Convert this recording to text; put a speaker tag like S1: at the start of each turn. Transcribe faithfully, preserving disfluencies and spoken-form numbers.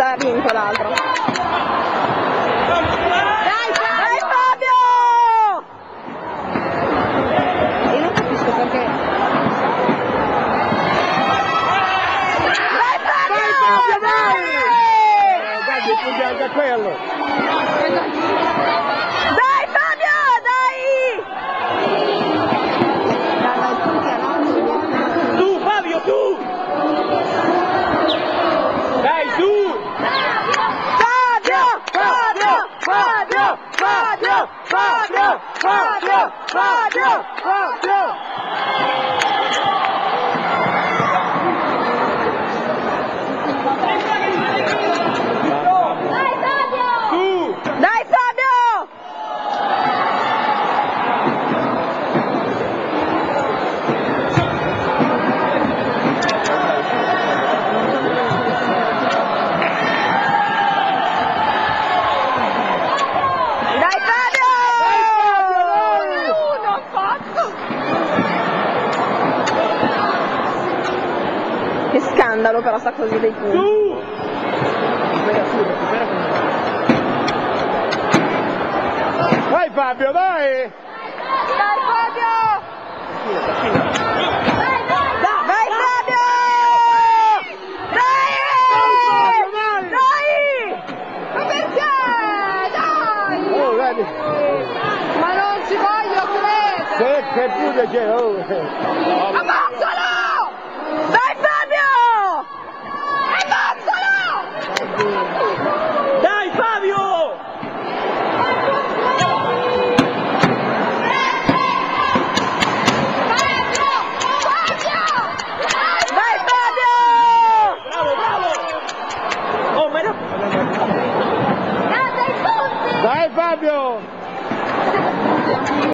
S1: ha vinto l'altro. Dai, dai Fabio! Io non capisco perché. Dai Fabio!
S2: Dai Fabio, dai! Eh, dai, punti anche a quello.
S1: Dai Fabio, dai!
S2: Tu Fabio, tu! Dai, tu!
S1: Fabio! Fabio! Fabio! Fabio! Fabio! Fabio! Fabio!
S2: Fabio!
S1: Dai Fabio!
S2: Tu!
S1: Dai Fabio! Dai Fabio! Uno ho fatto! Che scandalo però sta così dei punti.
S2: Tu! Vai Fabio, dai!
S1: Dai Fabio! Dai, dai, dai Fabio! Dai! Dai! Ma perché? Dai!
S2: Oh, vedi!
S1: Ma non ci voglio credere!
S2: Che, che pude c'è, oh!
S1: Ammazzalo! Dai Fabio! Ammazzalo!
S2: Dai Fabio!
S1: Dai Fabio!
S2: Bravo, bravo! Oh, ma no!
S1: Dai, dai, tutti!
S2: Dai Fabio!